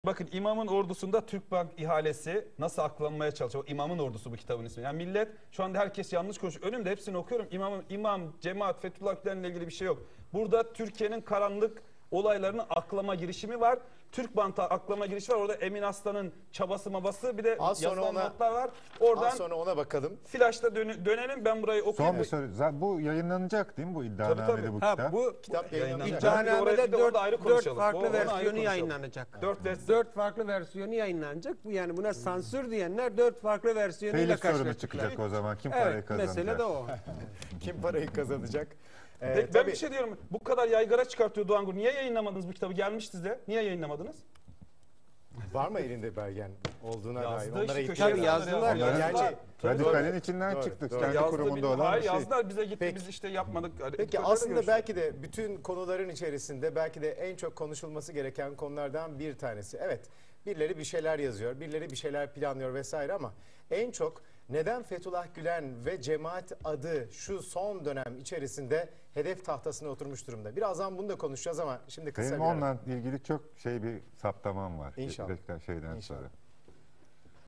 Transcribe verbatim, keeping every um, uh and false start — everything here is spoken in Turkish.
bakın İmamın Ordusu'nda Türkbank ihalesi nasıl aklanmaya çalışıyor. İmamın Ordusu bu kitabın ismi. Yani millet şu anda herkes yanlış konuşuyor. Önümde hepsini okuyorum. İmam, İmam, Cemaat, Fethullah Gülen'le ilgili bir şey yok. Burada Türkiye'nin karanlık olaylarının aklama girişimi var. Türkbank'a aklama girişi var. Orada Emin Aslan'ın çabası mabası bir de Az sonra yazılan ona- notlar var. Oradan Az sonra ona bakalım. Flash'ta dön dönelim, ben burayı okuyayım. Son bir soru. Zaten bu yayınlanacak değil mi bu Tabii, iddianamede tabii. bu Ha, kitap? bu Kitap yayınlanacak. Oraya iddianamede bir de orada dört, ayrı dört konuşalım. O- farklı onu ayrı versiyonu konuşalım. yayınlanacak. Dört versiyon. Dört farklı versiyonu yayınlanacak. Bu yani buna sansür diyenler dört farklı versiyonuyla Telif sorunu karşılaşacaklar. çıkacak o zaman. Kim parayı Evet, kazanacak? mesele de o. Kim parayı kazanacak? Ee, Peki, ben tabii- bir şey diyorum. Bu kadar yaygara çıkartıyor Doğan Gur. Niye yayınlamadınız bu kitabı? Gelmiş size. Niye yayınlamadınız? Var mı elinde belgen olduğuna dair? Yazdı Onlara işte, ihtiyaç köşeye Tabii yazdılar. yazdılar. Gerçi Radikalin içinden Doğru, çıktık. doğru. Kendi Yazdı, kurumunda bilmiyorum. olan Hayır, bir şey. yazdılar, bize gitti, Peki. biz işte yapmadık. Hani Peki Türklerle aslında görüştük. belki de bütün konuların içerisinde belki de en çok konuşulması gereken konulardan bir tanesi. Evet, birileri bir şeyler yazıyor, birileri bir şeyler planlıyor vesaire ama en çok neden Fethullah Gülen ve cemaat adı şu son dönem içerisinde hedef tahtasına oturmuş durumda? Birazdan bunu da konuşacağız ama şimdi kısa Benim bir ara. onunla ilgili çok şey bir saptamam var. İnşallah. Reklam şeyden İnşallah. sonra.